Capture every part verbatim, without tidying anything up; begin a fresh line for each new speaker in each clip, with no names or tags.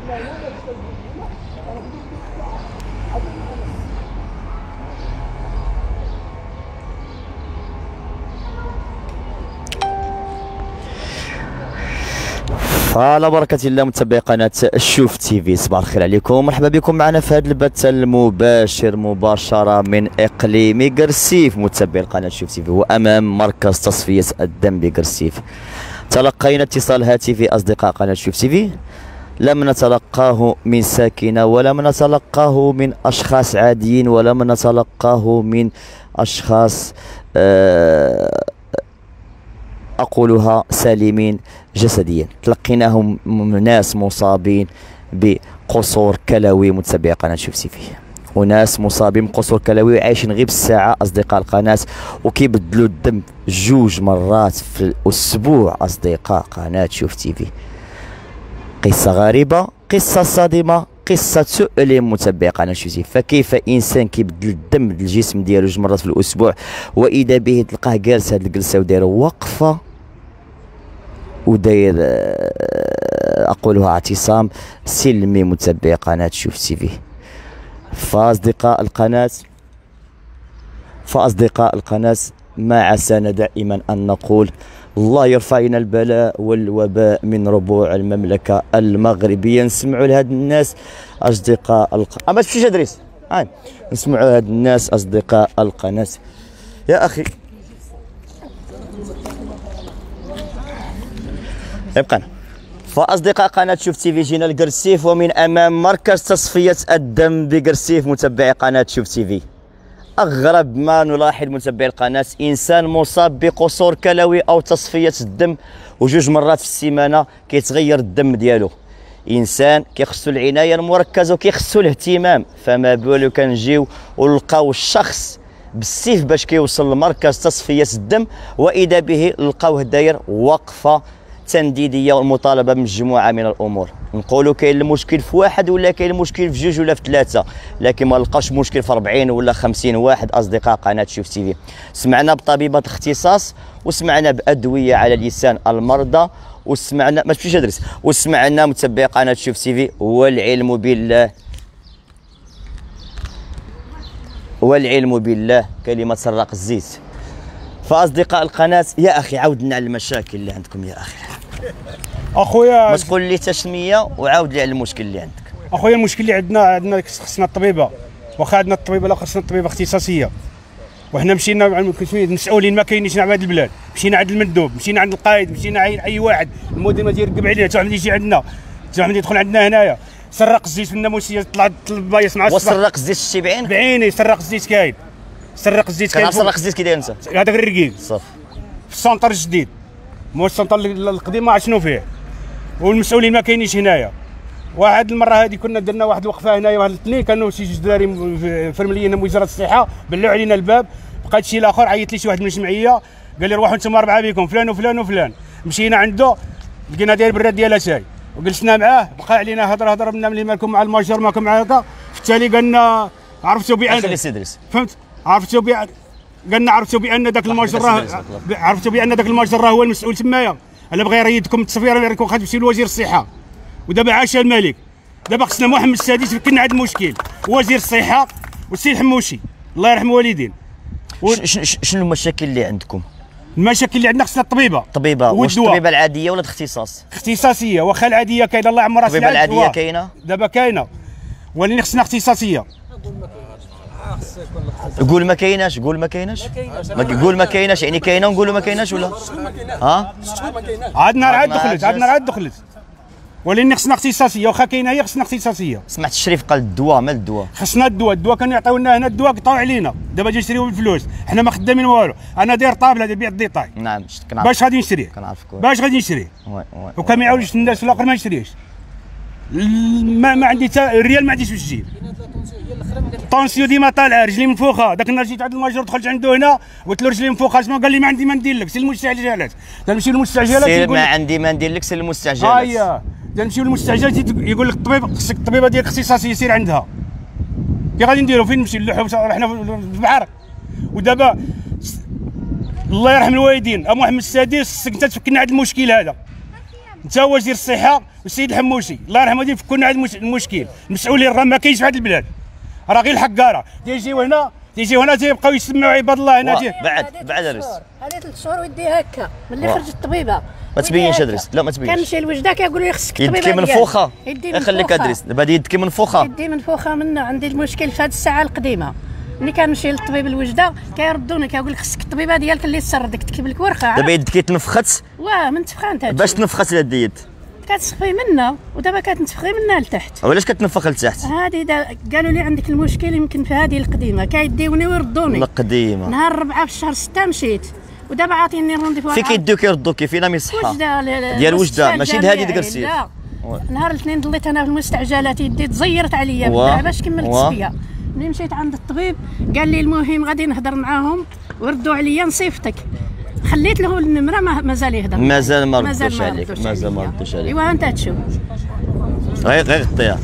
على بركة الله متابعي قناة شوف تيفي، صباح الخير عليكم، مرحبا بكم معنا في هذا البث المباشر مباشرة من إقليم قرسيف. متابعي قناة شوف تيفي وأمام مركز تصفية الدم بقرسيف. تلقينا اتصال هاتفي أصدقاء قناة شوف تيفي، لم نتلقاه من ساكنة ولم نتلقاه من أشخاص عاديين ولم نتلقاه من أشخاص أه أقولها سالمين جسديا. تلقيناهم ناس مصابين بقصور كلوي متابعي قناة شوف تيفي، وناس مصابين بقصور كلوي عايشين غير بالساعة أصدقاء القناة، وكيبدلوا الدم جوج مرات في الأسبوع أصدقاء قناة شوف تيفي. قصة غريبة، قصة صادمة، قصة تؤلم متابعي قناة شوف تيفي. فكيف إنسان كيبدل الدم الجسم ديالو جوج مرات في الأسبوع وإذا به تلقاه جالس هاد الجلسة وداير وقفة وداير أقولها اعتصام سلمي متابعي قناة شوف تيفي. فأصدقاء القناة فأصدقاء القناة ما عسانا دائما أن نقول الله يرفع لنا البلاء والوباء من ربوع المملكة المغربية. نسمعوا لهاد الناس أصدقاء الق... أما تمشيش أدريس هاي نسمعوا هاد الناس أصدقاء القناة. يا أخي يبقى فأصدقاء قناة شوف تيفي جينا لقرسيف ومن أمام مركز تصفية الدم بقرسيف متابعي قناة شوف تيفي. أغرب ما نلاحظ متابعي القناة إنسان مصاب بقصور كلوي أو تصفية الدم وجوج مرات في السيمانة كيتغير الدم ديالو. إنسان كيخصو العناية المركزة وكيخصو الاهتمام، فما بالو كنجيو ولقاو الشخص بالسيف باش كيوصل لمركز تصفية الدم وإذا به لقاوه داير وقفة تنديديه والمطالبه بمجموعه من الامور. نقولوا كاين المشكل في واحد ولا كاين المشكل في جوج ولا في ثلاثه، لكن ما لقاش مشكل في أربعين ولا خمسين واحد اصدقاء قناه شوف تيفي. سمعنا بطبيبه اختصاص وسمعنا بادويه على لسان المرضى وسمعنا ما تمشيش ادرس وسمعنا متابعي قناه شوف تيفي والعلم بالله والعلم بالله كلمه سراق الزيت. فاصدقاء القناه يا اخي عاود لنا على المشاكل اللي عندكم يا اخي.
اخويا
ما تقول لي تسميه وعاود لي على المشكل اللي عندك.
اخويا المشكل اللي عندنا عندنا خصنا الطبيبه، واخا عندنا الطبيبه لا خصنا الطبيبه اختصاصيه، وحنا مشينا مع المسؤولين ما كاينينش مع هذه البلاد، مشينا عند المندوب، مشينا عند القائد، مشينا عند اي واحد، المدير ما يرقب علينا، حتى واحد يجي عندنا، حتى واحد يدخل عندنا هنايا، سرق الزيت في الناموسيه طلع البايص مع الصباح.
وسرق الزيت شتي بعينك؟
بعيني سرق الزيت كاين، سرق الزيت كاين.
سرق الزيت كي داير انت؟
هذاك الرقيق
صافي
في السونطر الجديد، مو السونطر القديم ما عرفت شنو فيه، والمسؤولين ما كاينينش هنايا. واحد المره هذه كنا درنا واحد الوقفه هنايا، واحد الاثنين كانوا شي جوج دراري فرمليين من وزاره الصحه بلعوا علينا الباب، بقى شي الاخر عيط لي شي واحد من الجمعيه قال لي روحوا انتم اربعه بكم فلان وفلان وفلان. مشينا عنده لقينا داير براد ديال اتاي وجلسنا معاه، بقى علينا هضره هضره بنا ملي مالكم مع الماجور مالكم مع هذا. في التالي قالنا عرفتوا بان فهمت عرفتوا بان قالنا عرفتوا بان ذاك الماجور راه عرفتوا بان ذاك الماجور راه هو المسؤول تمايا، الا بغى يريدكم التصفيره اللي راكم خاطر تمشيو لوزير الصحه. ودابا عاش الملك، دابا خصنا محمد السادس كنا عند المشكل وزير الصحه والسيد حموشي الله يرحم الوالدين.
و... شنو المشاكل اللي عندكم؟
المشاكل اللي عندنا خصنا الطبيبه.
الطبيبه واش الطبيبه العاديه ولا الاختصاص؟
اختصاصيه، واخا العاديه كاينه الله يعمرها.
الطبيبه العاديه كاينه؟
دابا كاينه ولكن خصنا اختصاصيه.
قول ما كايناش، قول ما كايناش، قول ما كايناش يعني كاينه ونقولوا ما كايناش ولا؟ ها؟
عندنا راه دخلت عندنا راه دخلت ولكن خصنا اختصاصيه، واخا كاينه هي خصنا اختصاصيه.
سمعت الشريف قال الدواء مال الدواء؟
خصنا الدواء، الدواء كانوا يعطيونا هنا الدواء قطعوا علينا، دابا جاي نشريوه بالفلوس، حنا ما خدامين والو، انا داير طابله ديال بيع الديطاي.
نعم كنعرف.
باش غادي نشريه؟
كنعرفك.
باش غادي نشريه؟
وي وي.
وكان ما يعاودش الناس الاخر ما نشريهش. ما ما عندي حتى الريال ما عنديش في الجيب. طونسيو ديما طالعه رجلي منفوخه، ذاك النهار جيت عند الماجور دخلت عنده هنا قلت له رجلي منفوخه، اسمع قال لي ما عندي ما ندير لك، سير المستعجلات. تنمشي للمستعجلات
سير ما عندي ما ندير لك، سير للمستعجلات.
هيا تنمشيو للمستعجلات يقول لك الطبيب خصك الطبيبه ديالك اختصاصيه سير عندها. كي غادي نديرو فين نمشي نلوحو رحنا في البحر. ودابا الله يرحم الوالدين ابو محمد السادس خصك انت تفكنا هذا المشكل هذا. انت هو وزير الصحه والسيد الحموشي الله يرحمه غادي يفكونا هذا المشكل. المسؤولين راه ما كاينش في هذه البلاد، راه غير الحقاره تيجيو هنا تيجيو هنا تيبقاو يسمعوا عباد الله هنا تي...
بعد بعد ادرس
هذه ثلاث شهور ويدي هكا ملي خرجت الطبيبه
ما تبينش ادرس لا ما تبينش
كنمشي للوجده كيقولوا لي خصك الطبيبه
يدك منفوخه خليك ادرس دابا يدك منفوخه
يدي منفوخه منه. عندي المشكل في هذه الساعه القديمه ملي كنمشي للطبيب الوجده كيردوني كيقول لك خصك الطبيبه ديالك اللي تسردك تكتب لك ورقه.
دابا يدك تنفخت
واه من تفخانت
باش تنفخت هاد اليد
كتسخفي منها ودابا كتنفخي منها لتحت.
علاش كتنفخ لتحت؟
هذه قالوا لي عندك المشكل يمكن في هذه القديمه كيديوني ويردوني.
القديمه
نهار الربعه في الشهر ستة مشيت ودابا عاطيني رونديفو.
فين كيدوك يردوك فينا من الصحه؟
وجده
ديال وجده ماشي هذه ديال قرسيف.
لا نهار الاثنين ضليت انا في المستعجلات يدي تزيرت عليا باش كملت الصفيه. ملي مشيت عند الطبيب قال لي المهم غادي نهضر معاهم وردوا عليا نصيفتك. خليت له النمره مازال يهضر
مازال ما ردوش عليك مازال ما ردوش عليك.
ايوا انت تشوف
غير غير غطيها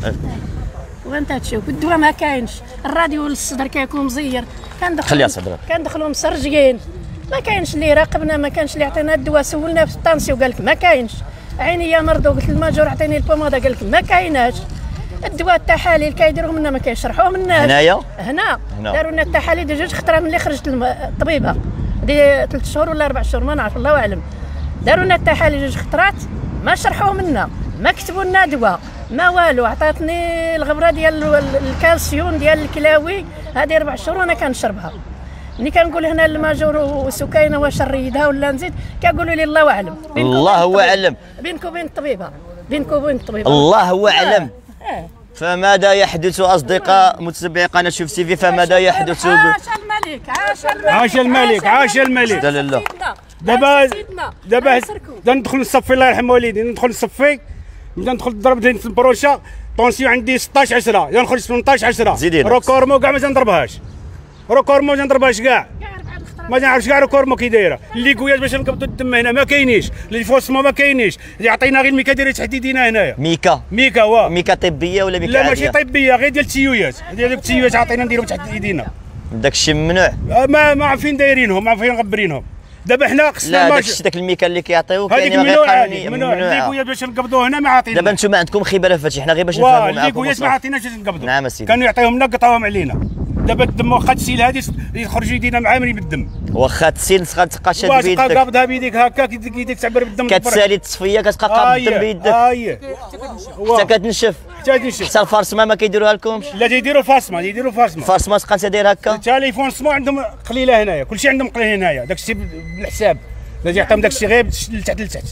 وانت تشوف الدواء ما كاينش. الراديو الصدر كيكون مزير كندخل
خليها صدرك
كندخلوا مسرجين ما كاينش اللي راقبنا ما كاينش اللي عطينا الدواء. سولنا في الطانسيو قال لك ما كاينش. عيني يا مرضو قلت الماجور عطيني البوماده قال لك ما كايناش. الدواء التحاليل كيديروهم لنا ما كيشرحوهم لنا
هنايا
هنا داروا لنا التحاليل ديال جوج خطرات ملي خرجت الطبيبه دي ثلاث شهور ولا اربع شهور ما نعرف الله اعلم. داروا لنا التحاليل جوج خطرات ما شرحوهم لنا ما كتبوا لنا دواء ما والو. عطاتني الغبره ديال الكالسيوم ديال الكلاوي هذه اربع شهور وانا كنشربها. ملي كنقول هنا الماجور وسكينه واش نريدها ولا نزيد كيقولوا لي الله اعلم.
الله هو اعلم
بينك وبين الطبيبه بينك وبين الطبيبه
الله هو اعلم.
آه.
فماذا يحدث أصدقاء متتبعي قناة شوف تي في؟ فماذا يحدث؟
عاش الملك عاش الملك
عاش الملك عاش الملك.
لا لا
دابا دابا ندخل نصفي الله يرحم والديك ندخل نصفي نبدا ندخل نضرب دين البروشا طونسيون عندي ستطاش عشرة يا نخرج ثمنطاش عشرة روكورمو كاع ما تنضربهاش روكورمو ما تنضربهاش كاع ما نعرفش كاع روكورمو كي دايره. اللي كويات باش نقبضوا الدم هنا ما كاينينش. اللي فوسمو ما كاينينش. يعطينا غير الميكا ديال تحديدينا هنايا
ميكا
ميكا واه
ميكا طبيه ولا ميكا
لا
عادية؟
ماشي طبيه غير ديال التيويات ديال التيويات عطينا نديرو تحت ايدينا.
داك الشيء ممنوع
ما ما عارفين دايرينهم ما عارفين مغبرينهم. دابا حنا خصنا
لا داك الشيء داك الميكا اللي كيعطيوك
يعني غير قانوني ممنوع. اللي كويات باش نقبضوه هنا ما عاطينا.
دابا نتوما عندكم خبره في هادشي حنا غير باش نفهموا معاكم.
اللي كويات ما عاطيناش باش نقبضوا.
نعم سيدي
كانوا يعطيوهم لنا قطعوهم علينا. دابا الدم واخا تسيل هذه يخرجوا يدينا معامرين بالدم.
واخا تسيل تبقى شاد بيدك
تبقى قابضها بيديك هكا يديك تعبر بالدم
كتسالي التصفيه كتبقى قابض الدم بيدك
اييه
حتى كتنشف
حتى تنشف.
حتى الفارسما ما كيديروها لكمش؟
لا تيديروا فاسما تيديروا فاسما
فارسما تبقى انت داير هكا
حتى لي فونسمون عندهم قليله هنايا كلشي عندهم قليل هنايا داك الشيء بالحساب لازم يعطيهم داك الشيء غير لتحت لتحت.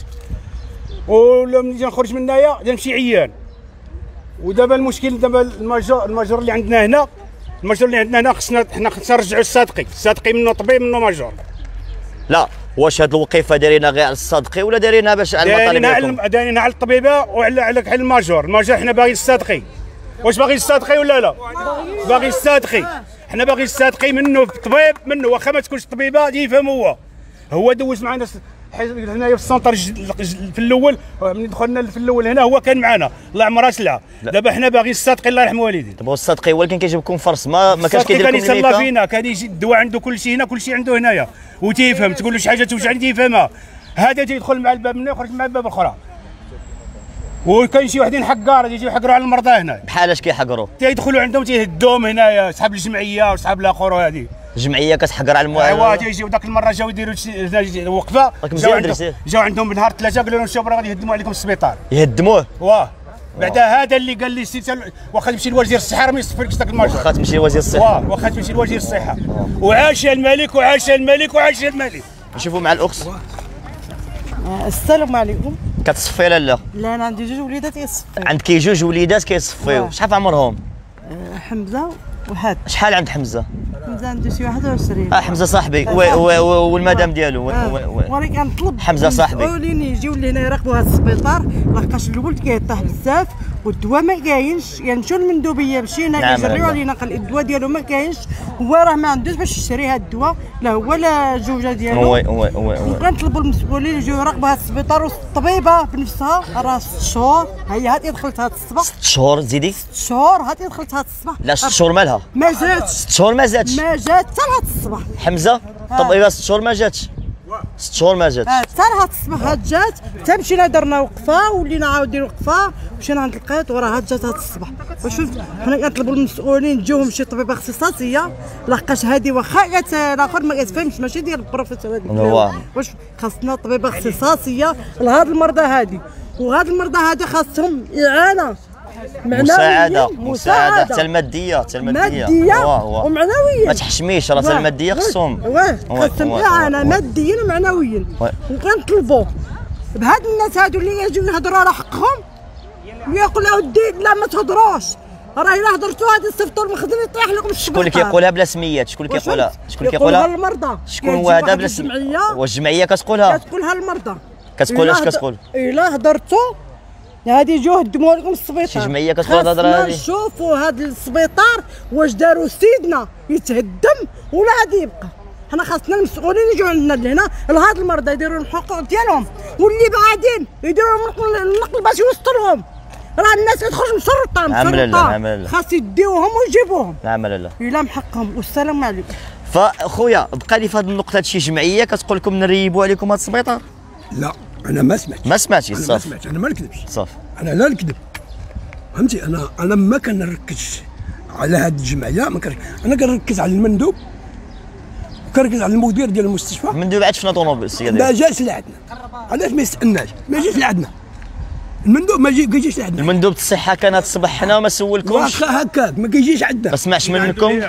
ولا ملي نخرج من هنايا نمشي عيان. ودابا المشكل دابا الماجور الماجور اللي عندنا هنا الماجور اللي عندنا هنا خصنا حنا خصنا نرجعوا الصادقي الصادقي منه طبيب منه ماجور.
لا واش هاد الوقيفه دايرينها غير على الصادقي ولا دايرينها باش على المطالب
دايرينها دايرينها على الطبيبه وعلى على الماجور. الماجور حنا باغيين الصادقي. واش باغي الصادقي ولا لا؟ باغي الصادقي. حنا باغي الصادقي منه طبيب منه واخا ما تكونش طبيبه يفهم هو هو دوز معنا هنايا في السونتر في الاول ملي دخلنا في الاول هنا هو كان معنا الله يعمرها سلعه. دابا حنا باغيين الصادقي الله يرحم والديه.
دابا الصادقي هو اللي كان كيجيب لكم فرص ما ما كانش كيدير لكم
كان يصلى فينا كان يجي الدواء عنده كل شيء هنا كل شيء عنده هنايا وتيفهم تقول له شي حاجه توجعني تيفهمها. هذا تيدخل مع الباب منه يخرج مع الباب الاخرى. وكاين شي وحدين حقاره يجيو يحقروا على المرضى هنا.
بحال اش كيحقروا؟
تيدخلوا عندهم تيهدوهم هنايا صحاب الجمعيه وصحاب الاخر وهذه.
الجمعيه كتحقر على المعالجه.
ايوا تيجيو ذاك المره جاو يديروا وقفه جاو عندهم جاو عندهم بنهار ثلاثه قالوا لهم شوفوا راه غادي يهدموا عليكم السبيطار.
يهدموه؟
واه بعدا هذا اللي قال لي سي واخا تمشي لوزير الصحه راه ما يصفركش ذاك الماجور.
واخا تمشي لوزير الصحه.
واه واخا تمشي لوزير الصحه. وعاش الملك وعاش الملك وعاش الملك.
نشوفوا مع الاخت.
السلام عليكم.
كتصفي لا لا؟
لا انا عندي جوج وليدات كيصفيو.
عندك جوج وليدات كيصفيو شحال في عمرهم؟
أه حمزه وحاد.
شحال عند حمزه؟
حمزه عنده شي واحد وعشرين.
اه حمزه صاحبي والمدام ديالو.
وانا كنطلب
حمزه صاحبي
المسؤولين يجيو لهنا يراقبوا هذا السبيطار لحقاش الولد كيطيح بزاف والدواء ما كاينش. يمشيو للمندوبيه مشينا كيجريو علينا قال الدواء ديالو ما كاينش هو راه ما عندوش باش يشري هذا الدواء لا هو لا الزوجه ديالو.
وي وي وي
كنطلبوا المسؤولين يجيو يراقبوا هذا السبيطار والطبيبه بنفسها راه ست شهور هي هاتي دخلت هذا الصباح.
ست شهور زيدي؟
ست شهور هاتي دخلت هذا الصباح.
لا ست شهور مالها؟
ما جاتش.
ست شهور ما جاتش؟
ما جات حتى لهذا الصباح.
حمزه طبيبه ست شهور ما جاتش ست شهور ما جاتش.
حتى هاد الصباح هاد جات، حتى مشينا درنا وقفه ولينا عاودين وقفه، مشينا عند القيط وراه هاد جات هاد الصباح. واش حنا كنطلبوا المسؤولين تجيوهم شي طبيبه اختصاصيه، لحقاش هادي واخا الاخر ما كتفهمش ماشي ديال البروفيسور هذيك. واش خاصنا طبيبه اختصاصيه لهاد المرضى هادي، وهاد المرضى هادي خاصهم اعانه
مساعدة مساعدة حتى المادية حتى المادية
مادية ومعنويا،
ما تحشميش راه حتى المادية خصهم
خاصهم إعانة ماديا ومعنويا. وكنطلبوا بهاد الناس هادو اللي يجيو يهضروا على حقهم ويقولوا ودي لا ما تهضروش، راه الا هضرتوا غادي تصيفطوا المخزن يطيح لكم الشبكة.
شكون اللي كيقولها بلا سميات؟ شكون اللي كيقولها؟ شكون اللي
كيقولها؟ المرضى.
شكون هو هذا بلا سميات؟ والجمعية كتقولها؟
كتقولها المرضى.
كتقول اش كتقول؟
الا هضرتوا هادي يجيو يهدموا لكم السبيطار.
شي جمعيه كتقول هاد الهضره هادي.
نشوفوا هاد السبيطار واش داروا سيدنا يتهدم ولا غادي يبقى. حنا خاصنا المسؤولين يجيو عندنا لهنا لهاد المرضى يديروا لهم الحقوق ديالهم، واللي بعادين يديروا لهم النقل باش يوصلوهم. راه الناس كتخرج من السلطه من السلطه خاص يديوهم ويجيبوهم.
نعم لاله
الا محقهم. والسلام عليكم.
فخويا بقى لي في هذه النقطه شي جمعيه كتقول لكم نريبوا عليكم هذا السبيطار؟
لا انا ما سمعتش.
ما سمعتش
صافي.
ما
سمعتش، انا ما نكذبش.
صافي.
انا لا نكذب، فهمتي. انا انا ما كنركزش على هذه الجمعيه، ما كنركز. انا كنركز على المندوب وكنركز على المدير ديال المستشفى.
المندوب عاد فينا طوموبيل السيده
ما جاش لعندنا، علاش ما يسالناش؟ ما جاش لعندنا المندوب، ما كيجيش لعندنا.
المندوب الصحه كان هاد الصباح هنا وما سولكمش؟
واخا هكاك ما كيجيش عندنا.
ما سمعش منكم؟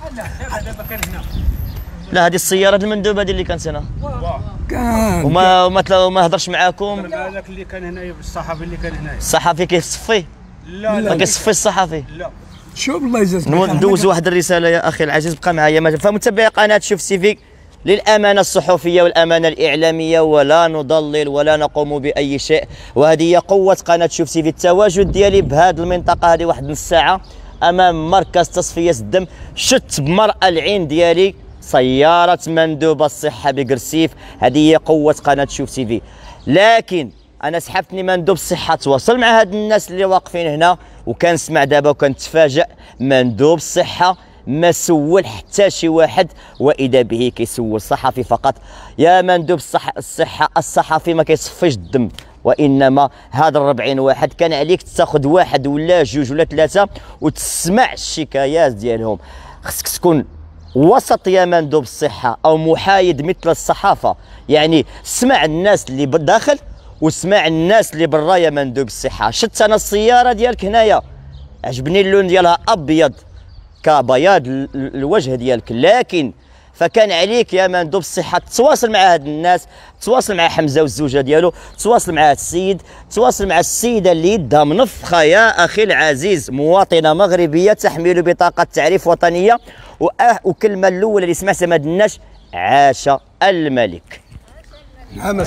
لا هذه السياره المندوب هذه اللي كانت هنا
كان
وما وما وما هضرش معاكم؟
هذاك اللي كان هنايا الصحفي اللي كان هنايا.
الصحفي كيصفي؟
لا
ما كيصفيش الصحفي.
لا.
شوف الله يجازيك.
ندوز واحد الرساله يا اخي العزيز، بقى معايا. فمتابعي قناه شوف تيفي، للامانه الصحفيه والامانه الاعلاميه ولا نضلل ولا نقوم باي شيء، وهذه هي قوه قناه شوف تيفي. التواجد ديالي بهذه المنطقه هذه واحد نص ساعه امام مركز تصفيه الدم، شت بمرأى العين ديالي سيارة مندوب الصحة بقرسيف. هذه هي قوة قناة شوف تيفي. لكن أنا سحبتني مندوب الصحة تواصل مع هاد الناس اللي واقفين هنا، وكنسمع دابا وكنتفاجأ مندوب الصحة ما سول حتى شي واحد، وإذا به كيسول صحفي فقط. يا مندوب الصحة الصحة الصحفي ما كيصفيش الدم، وإنما هاد الربعين واحد كان عليك تاخذ واحد ولا جوج ولا ثلاثة وتسمع الشكايات ديالهم. خصك تكون وسط يا مندوب الصحة أو محايد مثل الصحافة، يعني سمع الناس اللي بالداخل وسمع الناس اللي برا يا مندوب الصحة. شت أنا السيارة ديالك هنايا عجبني اللون ديالها أبيض كبياض الوجه ديالك، لكن فكان عليك يا مندوب الصحة تتواصل مع هاد الناس، تواصل مع حمزة والزوجة ديالو، تواصل مع هاد السيد، تواصل مع السيدة اللي يدها منفخة يا أخي العزيز، مواطنة مغربية تحمل بطاقة تعريف وطنية. وكلمة الأولى اللي سمعتها ما دناش عاش الملك.
نعم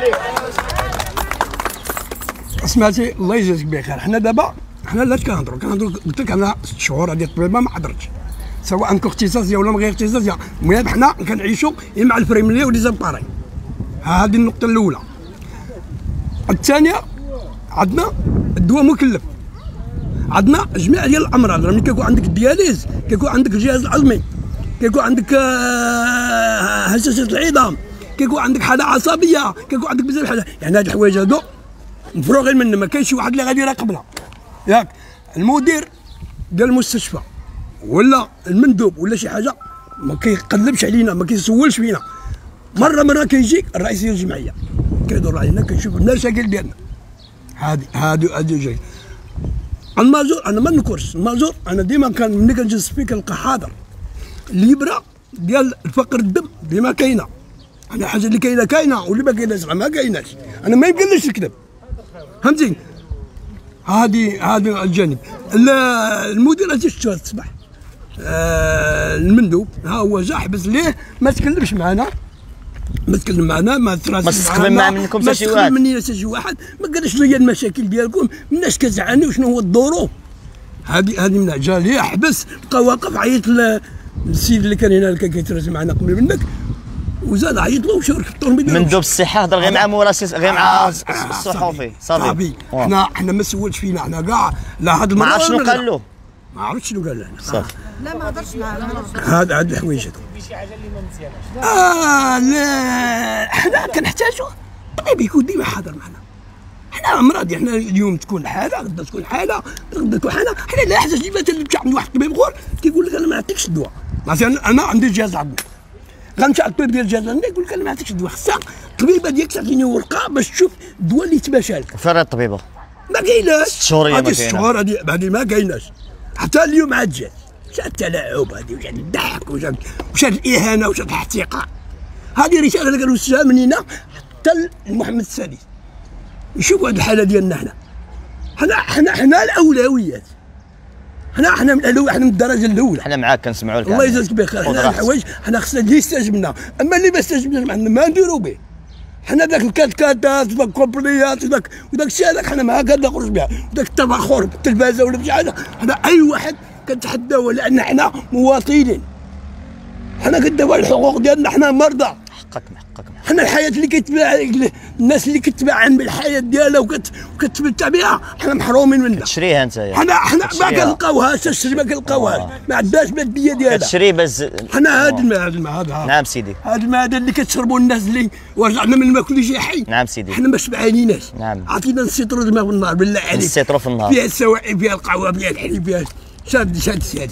سمعتي الله يجازيك بخير. حنا دابا حنا لا كنهضروا كنهضروا قلت لك انا ست شهور هذه الطبيبه ما حضرتش، سواء كنت اختصاصيه ولا من غير اختصاصيه. المهم حنا كنعيشوا مع الفريملي ولي زاباري. هذه النقطه الاولى. الثانيه عندنا الدواء مكلف، عندنا جميع ديال الامراض. ملي كيكون عندك الدياليز، كيكون عندك الجهاز العظمي، كيكون عندك هشاشه العظام، كيكون عندك حاله عصبيه، كيكون عندك بزاف الحاجات. يعني هاد الحوايج هادو مفروغين منهم، ما كاينش شي واحد اللي غادي يراقبنا. ياك المدير ديال المستشفى ولا المندوب ولا شي حاجه ما كيقلبش علينا، ما كيسولش فينا. مره مره كيجي الرئيس ديال الجمعيه كيدور علينا كيشوف المشاكل ديالنا. هادي هادي هادي جاي. المازور انا ما نكرش المازور، انا ديما كان ملي كنجلس فيه كنلقى حاضر. الابره ديال الفقر الدم ديما كاينه. انا حاجه اللي كاينه كاينه واللي ما كايناش ما كايناش. انا ما يمكنليش نكذب، فهمتي. هذه هذا الجانب. المدير اجي شفتو هذا الصباح. آه المندوب ها هو جا حبس ليه ما تكلمش معنا، ما تكلم معنا، ما تراسلش
ما تستقبل مع منكم حتى شي واحد،
ما تستقبل مني حتى شي واحد، ما قالش لي المشاكل ديالكم، الناس كتعاني وشنو هو الظروف. هذه هذه من جا ليه حبس، بقى واقف عيط للسيد اللي كان هنا اللي كان كيتراسل معنا قبل منك، وزاد عيط له وشاور في الطوموبيل.
مندوب الصحه هضر غير مع مراسل غير مع الصحفي صافي.
حنا حنا ما سولش فينا، حنا كاع لا هذا
ما عرف شنو قال له.
ما عرفتش شنو قال لنا
صافي.
لا ما هضرش معاه.
هذا هاد الحوايج هادو
شي حاجه اللي ما مزياناش.
اه لا حنا كنحتاجو الطبيب يكون ديما حاضر معنا. حنا امراض حنا اليوم تكون حاله غدا تكون حاله غدا تكون حاله. حنا لا حاجه ديما تمشي عند واحد الطبيب اخر كيقول لك انا ما نعطيكش الدواء. مثلا انا عندي الجهاز العظمي غنمشي على الطبيب ديال الجهاز العظمي يقول لك انا ما نعطيكش الدواء. خصها الطبيبه ديالك تعطيني ورقه باش تشوف الدواء اللي تماشى لك.
فين الطبيبه؟
ما كايناش.
ست شهور هي ما
هذه
كايناش.
ست شهور هذه هذه ما كايناش. حتى اليوم عاد جات جات التلاعب هذه وجات الضحك وجات وجات الاهانه وجات الاحتقار. هذه رساله اللي قالوا السلام مننا حتى لمحمد السادس. نشوفوا هذه الحاله ديالنا حنا. حنا حنا حنا الاولويات. حنا حنا من الاولويات حنا من الدرجه الاولى.
حنا معاك كنسمعوا لك.
الله يجازيك بخير. حنا الحوايج حنا خصنا اللي يستجبنا، اما اللي ما استجبناش ما نديروا به. حنا ذاك الكاتكاتات وداك الكومبليات وداك وداك الشيء هذاك حنا ما هكذا نخرج بها، وداك التبخر بالتلفازه ولا بشي حاجه، حنا اي واحد كنتحداوه لان حنا مواطنين. حنا كنداويو على الحقوق ديالنا، حنا مرضى.
حقك حقك.
حنا الحياه اللي كتباع الناس اللي كتباع عن بالحياه ديالها وكت وكتمتع بها حنا محرومين منها.
تشريها انت يا.
حنا حنا ما كنلقاوهاش الشري ما كنلقاوهاش، ما عندناش ماديه ديالها.
كتشري بس.
حنا هاد الماء هاد الماء هذا
نعم سيدي.
هاد الماء هذا اللي كتشربوا الناس اللي ورجعنا من الماء كل شيء حي.
نعم سيدي.
حنا ما شبعانيناش.
نعم.
عطينا نسيطروا الماء في النهار بالله عليك.
نسيطروا في النهار.
فيها السواعي فيها القهوه فيها الحليب فيها شاد شاد شاد.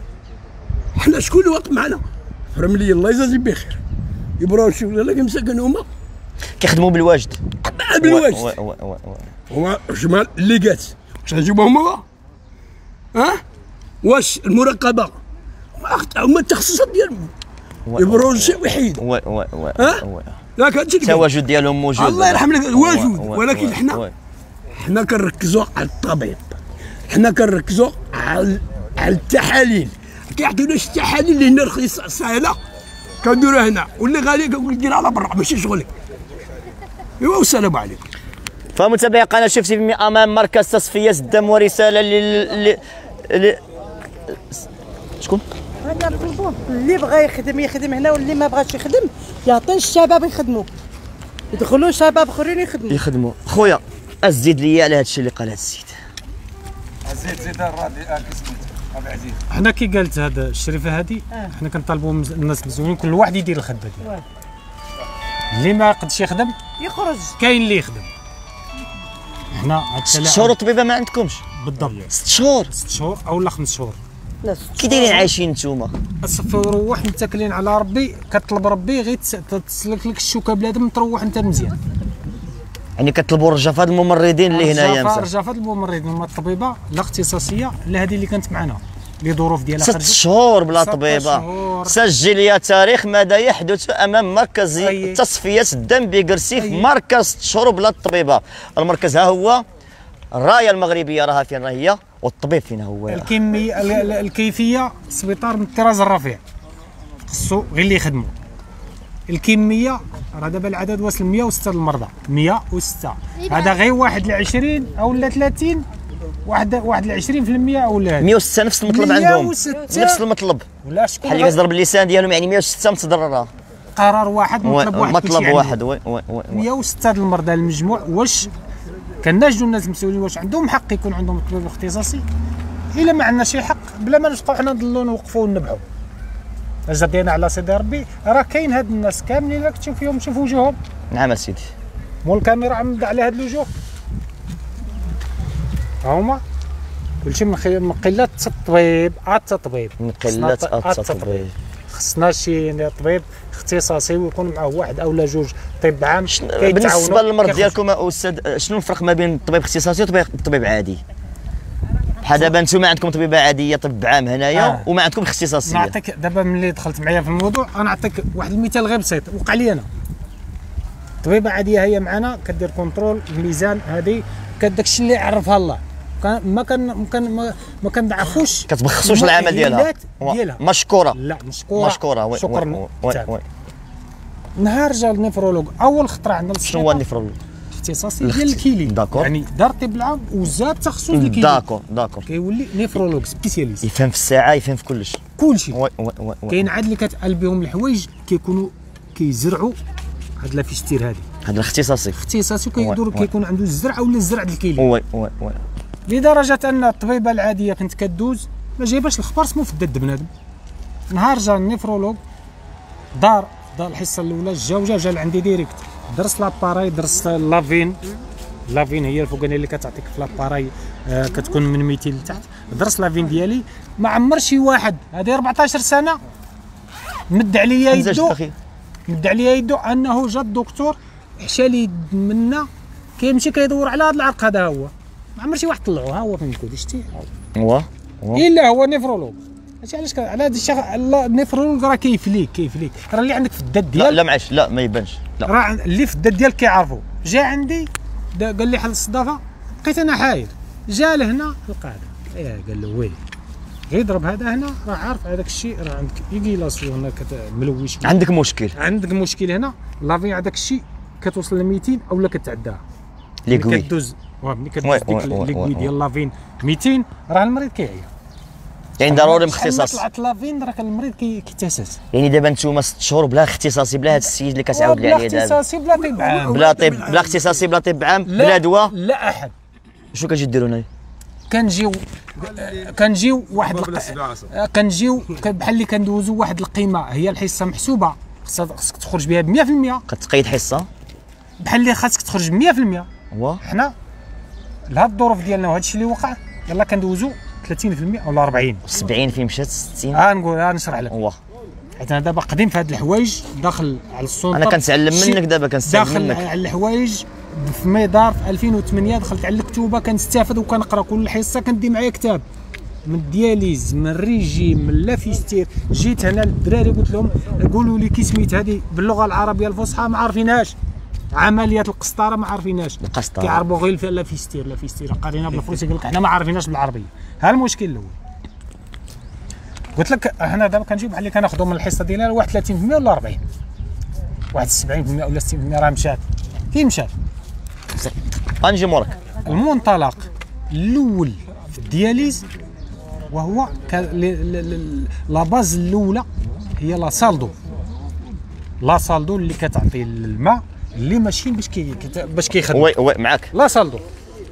حنا شكون اللي واقف معنا؟ فرملي الله يجازيه بخير. يبراو شوف لك مساكن هما
كيخدموا بالواجد.
بالواجد.
و- و- و- و-
هما شمال اللي قات واش غنجيبو هما؟ ها؟ واش المراقبه هما هما التخصصات ديالهم
و-
يبراو شيء وحيد.
و- و- و-
ها؟
و-
لا كتجي
التواجد ديالهم موجود.
الله يرحم لك واجود،
و- و-
ولكن
و-
حنا
و-
حنا كنركزوا على الطبيب، حنا كنركزوا على على التحاليل. كيعطيوناش التحاليل اللي هنا رخيصه سهله كنديروها هنا، واللي غالي كنقول دير على برا ماشي شغلك. ايوا والسلام عليكم.
فمتابعي قناه شوف تي في امام مركز تصفيه الدم ورساله لل ل... شكون؟
هذا نطلبوه اللي بغى يخدم يخدم هنا واللي ما بغاش يخدم يعطي الشباب يخدموا، يدخلوا شباب اخرين يخدموا.
يخدموا. خويا ازيد لي على هذا الشيء اللي قال هذا السيد.
زيد زيد الرادي كسميت ابي عزيز.
حنا كي قالت هذا الشريفه هذه حنا كنطالبوا مز- الناس المسؤولين كل واحد يدير الخدمه ديالو. اللي ما قدش يخدم
يخرج.
كاين اللي يخدم. حنا هاد
ست
التلاعب-
شهور الطبيبه ما عندكمش؟
بالضبط
ست شهور.
ست شهور او لا خمس شهور.
كي دايرين عايشين نتوما؟
صافي وروح متكلين على ربي، كطلب ربي غير تس- تسلك لك الشوكه بلادم تروح انت مزيان.
يعني كطلبوا رجا في هاد الممرضين اللي هنايا
رجع
مسا.
رجع في هاد الممرضين هما الطبيبه لا اختصاصيه لا هذه اللي كانت معنا اللي ظروف ديالها
ست
خرجت.
شهور بلا
ست
طبيبه.
شهور.
سجل يا تاريخ ماذا يحدث امام مركز
أي.
تصفيه الدم بقرسيف.
أي.
مركز ست شهور بلا طبيبه. المركز ها هو، الرايه المغربيه راها فين راهي والطبيب فين هو.
الكميه ال- ال- الكيفيه سبيطار من الطراز الرفيع خصو غير اللي يخدموا. الكميه راه دابا العدد واصل مية وستة المرضى، مية وستة. هذا غير واحد ل عشرين او لا ثلاثين، واحد واحد ل عشرين في المية او لا
مية وستة نفس المطلب عندهم.
مية وستة.
نفس المطلب.
ولا شكون
بحال اللي كتضرب اللسان ديالهم، يعني مية وستة متضرره.
قرار واحد مطلب واحد
مطلب
كلشي
واحد.
عنده.
وي وي وي وي.
مية وستة د المرضى المجموع. واش كناجدوا الناس المسؤولين واش عندهم حق يكون عندهم الطبيب الاختصاصي؟ الا ما عندنا شي حق بلا ما نبقاو حنا نضلوا نوقفوا ونبحوا. اجا دينا على سيدي ربي راه كاين هاد الناس كاملين راك تشوف فيهم تشوف وجوههم
نعم سيدي.
مول الكاميرا عمد على هاد الوجوه. ها هما كلشي من خي... من قله الطبيب التطبيب
من قله التطبيب.
خصنا شي طبيب اختصاصي ويكون معاه واحد او لا جوج طب عام
بالنسبه للمرض ديالكم استاذ، شنو الفرق ما بين الطبيب الاختصاصي والطبيب عادي؟ بحال دابا انتم عندكم طبيبه عاديه طب عام هنايا
آه.
وما عندكم اختصاصيه.
نعطيك دابا ملي دخلت معايا في الموضوع انا نعطيك واحد المثال غير بسيط وقع لي انا. طبيبه عاديه هي معنا كدير كونترول الميزان هذه كداك الشيء اللي عرفها الله كان ما كان ما كان ما, ما كنضعفوش
كتبخصوش العمل ديالها.
ديالها
مشكوره.
لا مشكوره
مشكوره. وي
شكرا.
وي وي وي.
نهار جا النيفرولوج اول خطره عندنا
شنو هو النفرولوج؟
اختصاصي ديال الكيلي.
داكور.
يعني دار الطب العام وزاد تخصص الكيلي.
داكور داكور.
كيولي نيفرولوج سبيسياليست
يفهم في الساعه، يفهم في كلشي.
كلشي.
وي وي وي وي.
كاين عاد اللي كتقال بهم الحوايج كيكونوا كيزرعوا هاد لافيشتير هادي
هذا الاختصاصي.
اختصاصي كيدور
وي.
كيكون عنده الزرع ولا الزرع د الكيلي.
وي وي وي.
لدرجه ان الطبيبه العاديه كنت كدوز
ما جايباش الخبر سمو في الدد بنادم. نهار جا النيفرولوج دار دار الحصه الاولى جا وجا جا لعندي ديريكت درس لاباراي درس لافين. لافين هي الفوقانيه اللي كتعطيك في لاباراي آه كتكون من ميتين لتحت. درس لافين ديالي ما عمر شي واحد هذه أربعطاش سنه مد عليا يدو مد عليا يدو انه جا الدكتور حشا لي منا كيمشي كيدور على هذا العرق. هذا هو ما عمر شي واحد طلعوه. ها هو فين الكود شتي
هو
الا هو نيفرولوج. هادشي علاش على هذا الشيء النيفرولوج راه كيفليك كيفليك راه اللي عندك في الدد ديالك.
لا لا معليش لا ما يبانش. لا
راه اللي في الدد ديالك كيعرفوا. جا عندي قال لي حل الصدافه لقيت انا حاير. جا لهنا لقى هذا ايه قال له ويلي غير ضرب هذا هنا راه عارف هذاك الشيء راه عندك ايكيلاسيون هنا ملوش
عندك مشكل
عندك مشكل هنا. لافين هذاك الشيء كتوصل ل ميتين اولا كتعداها
لي كوي
كدوز ملي كدوز ديك لي كوي ديال لافين ميتين راه المريض كيعيا.
يعني ضروري اختصاص.
طلعت لافين راه المريض كيتاسس.
يعني دابا نتوما ست شهور بلا اختصاصي بلا هذا السيد اللي كتعاود لي عليه دابا.
بلا اختصاصي بلا طب عام.
بلا طب بلا اختصاصي بلا طب عام بلا دواء.
لا احد.
شنو كتجي ديروا هنايا؟
كنجيو كنجيو واحد كنجيو بحال اللي كندوزو واحد القيمه هي الحصه محسوبه خاصك تخرج بها ب مية في المية.
كتقيد حصه
بحال اللي خاصك تخرج ب مية في المية.
هو
حنا لهاد الظروف ديالنا وهذا الشيء اللي وقع يلاه كندوزو ثلاثين في المية ولا أربعين
سبعين فين مشات ستين.
ها نقول ها نشرح لك.
هو
حيت انا دابا قديم في هاد الحوايج داخل على السونتر.
انا كنتعلم منك دابا كنستافد منك.
داخل على الحوايج في ميدار في ألفين وثمانية دخلت على الكتوبه كنستافد وكنقرا كل حصه كندي معايا كتاب من الدياليز من الريجيم من لافيستير. جيت هنا للدراري قلت لهم قولوا لي كي سميت هذه باللغه العربيه الفصحى ما عارفينهاش. عمليات القسطره ما عارفينهاش.
القسطره
كيعرفوا غير لافيستير لافيستير قارينا بالفرنسي قال لك حنا ما عارفينهاش بالعربيه. ها المشكل الاول. قلت لك حنا دابا كنجيو بحال اللي كناخذوا من الحصه ديالنا واحد ثلاثين في المية ولا أربعين واحد سبعين في المية ولا ستين في المية راه مشات. فين مشات؟
غنجي موراك.
المنطلق الاول في الدياليز وهو لا باز الاولى هي لا سالدو. لا سالدو اللي كتعطي الماء اللي ماشيين باش كي باش كيخدم.
وي وي معاك.
لا سالدو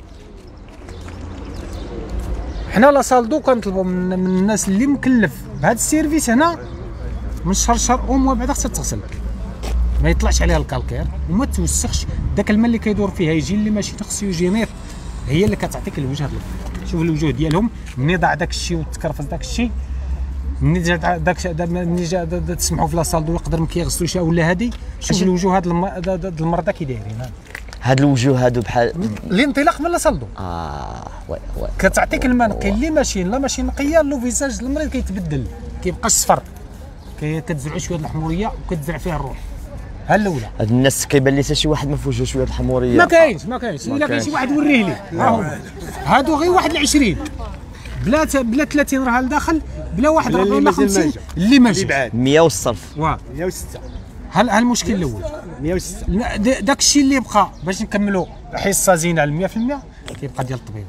حنا لا سالدو كنطلبوا من, من الناس اللي مكلف بهذا السيرفيس هنا من شهر شهر او موا بعدا خصها تغسل ما يطلعش عليها الكالكير وما توسخش. داك الماء اللي كيدور فيها يجي اللي ماشي اوكسيجينيط هي اللي كتعطيك الوجه هذا. شوف الوجوه ديالهم ملي ضاع داك الشيء وتكرفس داك الشيء ملي جا داك ملي جا تسمحوا في لا سالدو يقدر ما كيغسلوش ولا هذه. شوف الوجوه هاد المرضى كي دايرين
هاد الوجوه هادو بحال
الانطلاق من لا سالدو.
اه وي وي
كتعطيك الماء نقي اللي ماشي لا ماشي نقيه لو فيزاج المريض كيتبدل كيبقى صفر كتزرع شويه الحموريه وكتزرع فيها الروح. ها الاولى.
هاد الناس كيبان لي حتى شي واحد ما فيهوش شويه الحموريه.
ما كاينش ما كاينش الا كاين شي واحد وريه لي. ها هما هادو غير واحد العشرين بلا بلا ثلاثين راه لداخل بلا واحد ولا خمسين اللي ماشي
مية والصرف.
واه
مية وستة.
ها المشكل الاول
مية وستة.
داك الشيء اللي بقى باش نكملوا حصه زينه على مية في المية كيبقى ديال الطبيب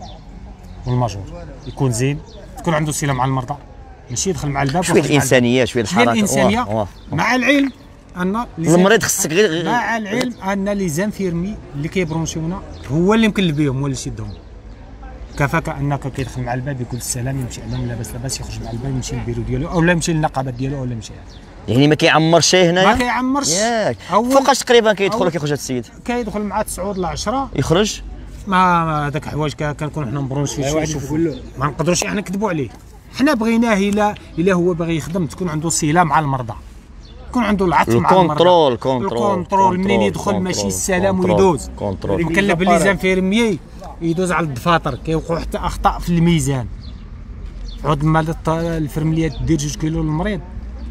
والماجور يكون زين تكون عنده صله مع المرضى ماشي يدخل مع الباب.
شويه الانسانيه شويه الحركه
الانسانيه مع العلم ان
المريض خصك غير
مع العلم ان لي زانفيرمي اللي كيبرونشيونا هو اللي مكلف بهم هو اللي يشدهم. كفاك انك كيدخل مع الباب يقول السلام يمشي عليهم لاباس لاباس يخرج مع الباب يمشي للبيرو ديالو او لا يمشي للنقابه ديالو ولا يمشي.
يعني ما كيعمرش شي هنايا؟
ما كيعمرش.
ياك فوقاش تقريبا كيدخل وكيخرج هذا السيد؟
كيدخل مع تسعة ل عشرة
يخرج.
ما هذاك الحوايج كنكونوا حنا مبرونشي شوف ما نقدروش احنا نكذبوا عليه. حنا بغيناه الا الا هو باغي يخدم تكون عنده صله مع المرضى يكون عنده العطف مع المرضى.
الكونترول كونترول
الكونترول منين يدخل ماشي السلام ويدوز. مكلف لي زانفيرميي يدوز على الدفاطر كيوقعوا حتى اخطاء في الميزان. عود مال الفرمليه دير جوج كيلو للمريض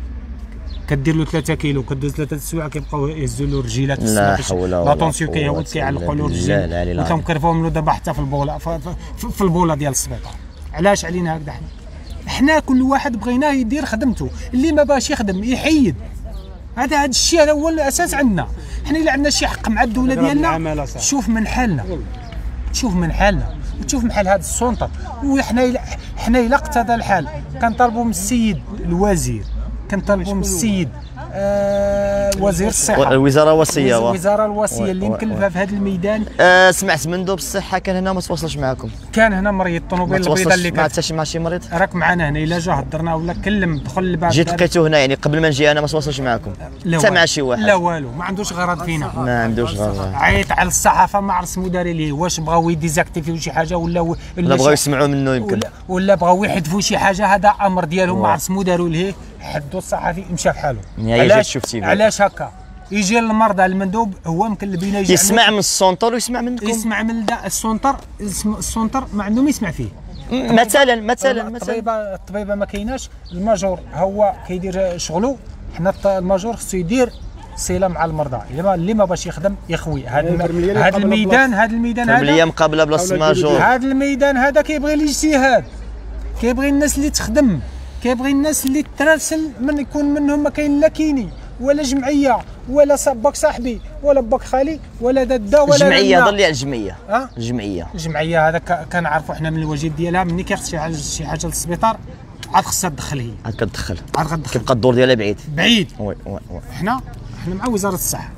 كدير له ثلاثة كيلو كدوز ثلاثة سوايع كيبقاو يهزوا له الرجيلات
لا حول ولا
لا طونسيون كيهود كيعلقوا له الرجل وكم كرفوهم له دابا حتى في البوله في البوله ديال السبيطار. علاش علينا هكذا؟ حنا حنا كل واحد بغيناه يدير خدمته اللي ما باش يخدم يحيد. هذا هذا الشيء هذا هو الاساس عندنا. حنا الا عندنا شي حق مع الدوله ديالنا شوف من حالنا شوف من حالنا وتشوف من حال هذا السونتر. وحنا حنا الا اقتضى الحال كنطالبوا من السيد الوزير كنطالبوا من السيد آه وزير الصحه
الوزاره الوصيه
الوزاره الوصيه اللي مكلفه في هذا الميدان.
آه سمعت مندوب الصحه كان هنا ما تواصلش معكم؟
كان هنا مريض الطوموبيل البيضاء اللي
ما حتى مع شي مريض
راك معنا هنا الا جا هضرنا ولا كلم دخل لبعض.
جيت لقيتو هنا يعني قبل ما نجي انا ما تواصلش معكم حتى مع شي واحد؟
لا والو، ما عندوش غرض فينا،
ما عندوش غرض.
عيط على الصحافه ما عرف سمو داري ليه، واش بغاو يديزاكتيفيو شي حاجه ولا
ولا بغاو يسمعوا منه يمكن،
ولا, ولا بغاو يحذفوا شي حاجه، هذا امر ديالهم ما عرف سمو داروا ليه. حدوا الصحفي مشى في حاله.
علاش
علاش هكا؟ يجي المرضى المندوب هو مكلب بينا يجي
يسمع من السونتر ويسمع منكم؟
يسمع من السونتر، السونتر ما عنده ما يسمع فيه.
مثلا مثلا
الطبيبه الطبيبه ما كايناش، الماجور هو كيدير شغله، حنا الماجور خصو يدير صله مع المرضى، اللي ما باش يخدم يخوي. هذا هذا الميدان هذا الميدان هذا
فرمليه مقابله بلاصه الماجور.
هذا الميدان هذا كيبغي الاجتهاد، كيبغي الناس اللي تخدم، كيبغي الناس اللي تراسل، من يكون منهم ما كاين لا كيني ولا جمعيه ولا باك صاحبي ولا باك خالي ولا دادا ولا
جمعيه. ضل على الجمعيه.
أه؟
الجمعيه
الجمعيه هذا كنعرفوا حنا من الواجب ديالها، ملي كيخص شي حاجه شي حاجه للسبيطار عاد خصها تدخل هي،
عاد كتدخل،
عاد غتدخل،
كيبقى الدور ديالها بعيد
بعيد.
وي وي وي.
حنا حنا مع وزاره الصحه،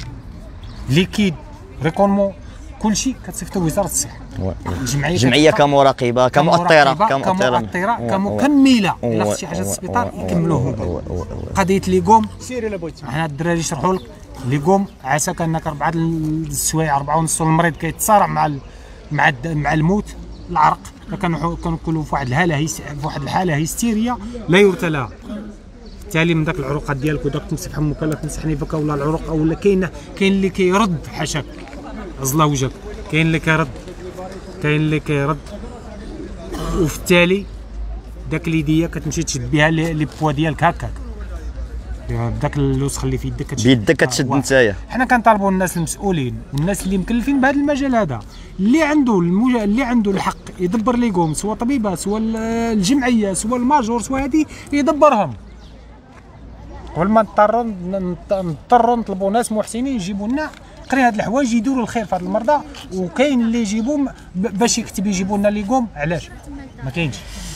ليكيد ريكونمون كلشي كتصيفطو وزاره الصحه.
الجمعيه الجمعيه كمراقبه كمؤطره
كمؤطره كمكمله، الا خص شي حاجه للسبيطار يكملوه. قضيه ليكوم سيري لابغيتي، حنا الدراري يشرحوا لك ليكوم، عساك انك اربعه السوايع اربعه ونص المريض كيتصارع مع مع مع الموت، العرق، كانوا كنقولوا في واحد الحاله هي في واحد الحاله هيستيريه لا يرثى لها. بالتالي من داك العروقات ديالك وداك تمسح فمك ولا تمسح نيفك ولا العروق، ولا كاين كاين اللي كيرد حاشاك غزله وجهك، كاين اللي كيرد كاين اللي كيرد وفي التالي داك اليديه كتمشي تشد بها لي بوا ديالك هكاك، بداك الوسخ اللي في يدك
بيدك كتشد نتايا.
حنا كنطالبوا الناس المسؤولين والناس اللي مكلفين بهذا المجال هذا، اللي عنده المج... اللي عنده الحق يدبر ليكم، سواء طبيبه سواء الجمعيه سواء الماجور سواء هذه يدبرهم. قبل ما نضطروا نضطروا نطلبوا ناس محسنين يجيبوا لنا قري هاد الحوايج يديروا الخير في هاد المرضى، وكاين اللي يجيبوا باش يكتب يجيبوا لنا ليكم، علاش؟ ما كاينش.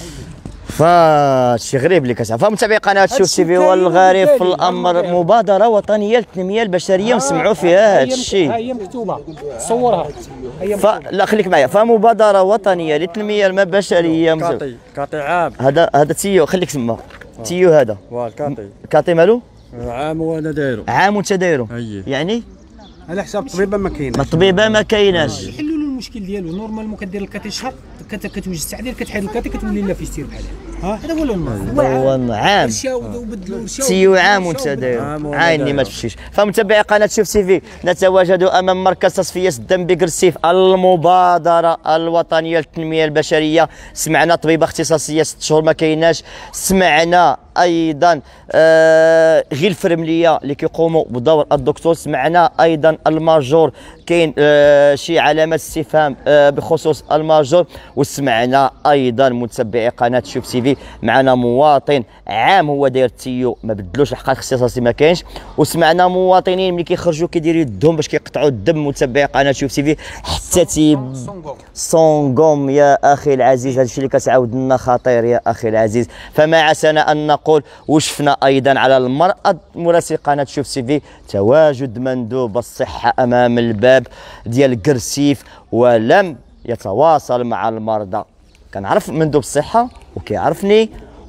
فشي غريب اللي كتعرف. فمتابعي قناه شوف تي في، والغريب في الامر مبادره وطنيه للتنميه البشريه ونسمعوا فيها هذا الشيء.
ها هي مكتوبه، صورها.
لا خليك معايا. فمبادره وطنيه للتنميه البشريه.
كاطي كاطي عام.
هذا هذا تيو، خليك تما تيو هذا.
كاطي
كاطي مالو؟
عام وانا دايرو.
عام وانت دايرو. يعني
على حساب الطبيبه ما كايناش.
الطبيبه ما كايناش.
يحلوا له المشكل ديالو. نورمالمون كدير الكاتي شهر، كتوجد السعدير كتحيد الكاتي كتولي لا في ستير بحال هذا. هو
هو عام تيو عام وانت داير عايني ما تمشيش. فمتابعي قناه شوف تي في، نتواجد امام مركز تصفيه الدم بقرسيف، المبادره الوطنيه للتنميه البشريه. سمعنا طبيبه اختصاصيه ست شهور ما كايناش، سمعنا ايضا آه غير الفرمليه اللي كيقوموا بدور الدكتور، سمعنا ايضا الماجور كاين آه شي علامات استفهام آه بخصوص الماجور، وسمعنا ايضا متابعي قناه شوف تي في معنا مواطن عام هو داير تيو ما بدلوش الحق الاختصاصي ما كاينش، وسمعنا مواطنين ملي كيخرجوا كيديروا يدهم باش كيقطعوا الدم. متابعي قناه شوف تي في حتى تي صونغوم يا اخي العزيز، هذا الشيء اللي كتعاود لنا خطير يا اخي العزيز. فما عسانا ان نقول وشفنا ايضا على المرأة مراسل قناه شوف تي في تواجد مندوب الصحه امام الباب ديال قرسيف ولم يتواصل مع المرضى. كنعرف مندوب الصحه وكيعرفني،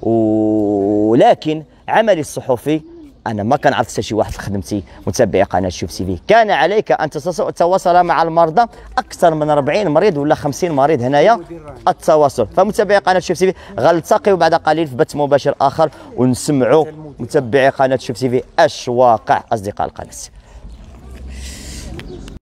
ولكن عملي الصحفي انا ما كنعرف حتى شي واحد في خدمتي. متابعي قناه شوف تي في، كان عليك ان تتواصل مع المرضى، اكثر من أربعين مريض ولا خمسين مريض هنايا التواصل. فمتابعي قناه شوف تي في غنلتقيو بعد قليل في بث مباشر اخر ونسمعوا متابعي قناه شوف تي في اش واقع اصدقاء القناه.